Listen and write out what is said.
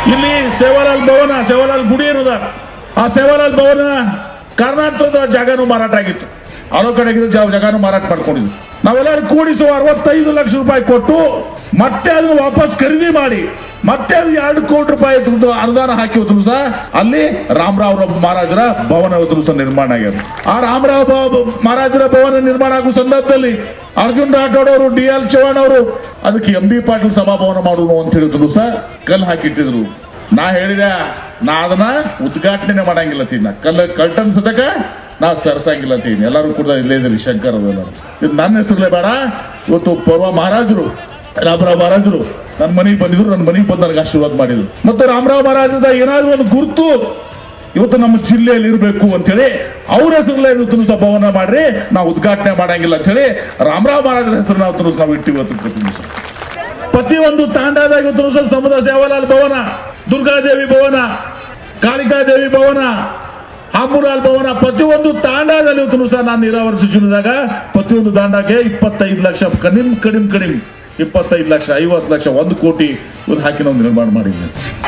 ಇಲ್ಲಿ ಸೇವಾಲಾಲ್ ಭವನ, ಸೇವಾಲಾಲ್ ಗುಡಿ ಇರೋದ, ಆ ಸೇವಾಲಾಲ್ ಭವನ ಕರ್ನಾಟಕದ ಜಾಗನೂ ಮಾರಾಟ ಆಗಿತ್ತು. ಆರೋ ಕಡೆಗಿದ್ದ ಜಾಗನೂ ಮಾರಾಟ ಮಾಡ್ಕೊಂಡಿದ್ವಿ. ನಾವೆಲ್ಲರೂ ಕೂಡಿಸುವ 65 ಲಕ್ಷ ರೂಪಾಯಿ ಕೊಟ್ಟು ಮತ್ತೆ ಅದನ್ನು ವಾಪಸ್ ಖರೀದಿ ಮಾಡಿ ಮತ್ತೆ ಅದು 2 ಕೋಟಿ ರೂಪಾಯಿ ಅನುದಾನ ಹಾಕಿ ಹೋದ್ರು ಸಹ ಅಲ್ಲಿ ರಾಮರಾವ್ ಮಹಾರಾಜರ ಭವನ ಹೋದ್ರು ಸಹ ನಿರ್ಮಾಣ ಆಗ್ಯದ. ಆ ರಾಮರಾವ್ ಮಹಾರಾಜರ ಭವನ ನಿರ್ಮಾಣ ಆಗುವ ಸಂದರ್ಭದಲ್ಲಿ ಅರ್ಜುನ್ ರಾಠೋಡ್ ಅವರು, DL ಚೌಹಾಣ್ ಅವರು ಅದಕ್ಕೆ MB ಪಾಟೀಲ್ ಸಭಾಭವನ ಮಾಡುವ ಅಂತ ಹೇಳಿದ್ರು ಸಹ ಕಲ್ಲು ಹಾಕಿಟ್ಟಿದ್ರು. ನಾ ಹೇಳಿದೆ, ನಾ ಅದನ್ನ ಉದ್ಘಾಟನೆ ಮಾಡಂಗಿಲ್ಲ ತೀನ, ಕಲ್ಟನ್ ಸದಕ ನಾ ಸರ್ಸಂಗಿಲ್ಲ ತೀನಿ. ಎಲ್ಲರೂ ಕೂಡ ಇಲ್ಲೇ ಇದ್ರಿ, ಶಂಕರ್ ಅವರೆಲ್ಲರೂ. ಇದು ನನ್ನ ಹೆಸರಲ್ಲೇ ಬೇಡ. ಇವತ್ತು ಪರ್ವ ಮಹಾರಾಜರು, ರಾಮರಾವ್ ಮಹಾರಾಜರು ನನ್ನ ಮನೆಗೆ ಬಂದಿದ್ರು, ನನ್ನ ಮನೆಗೆ ಬಂದು ನನಗೆ ಆಶೀರ್ವಾದ ಮಾಡಿದ್ರು. ಮತ್ತು ರಾಮರಾವ್ ಮಹಾರಾಜದ ಏನಾದ್ರು ಒಂದು ಗುರುತು ಇವತ್ತು ನಮ್ಮ ಜಿಲ್ಲೆಯಲ್ಲಿ ಇರಬೇಕು ಅಂತೇಳಿ ಅವ್ರ ಹೆಸರಲ್ಲೇ ಇವತ್ತು ಸಹ ಭವನ ಮಾಡ್ರಿ, ನಾವು ಉದ್ಘಾಟನೆ ಮಾಡಂಗಿಲ್ಲ ಅಂತ ಹೇಳಿ ರಾಮರಾವ್ ಮಹಾರಾಜರ ಹೆಸರು ನಾವು ಇಟ್ಟು ಇವತ್ತು ಪ್ರತಿಯೊಂದು ತಾಂಡಾದಾಗ ಇವತ್ತು ಸಹ ಸಮುದ್ರ ಸೇವಾಲಾಲ್ ಭವನ, ದುರ್ಗಾದೇವಿ ಭವನ, ಕಾಳಿಕಾದೇವಿ ಭವನ, ಹಾಮೂಲಾಲ್ ಭವನ, ಪ್ರತಿಯೊಂದು ತಾಂಡಾದಲ್ಲಿ ಇವತ್ತು ಸಹ ನಾನು ನೀರಾವರಿ ಸಚಿವನಾದಾಗ ಪ್ರತಿಯೊಂದು ತಾಂಡಕ್ಕೆ 25 ಲಕ್ಷ ಕಡಿಮೆ 25 ಲಕ್ಷ 50 ಲಕ್ಷ 1 ಕೋಟಿ ಹಾಕಿ ನಾವು ನಿರ್ಮಾಣ ಮಾಡಿದ್ವಿ.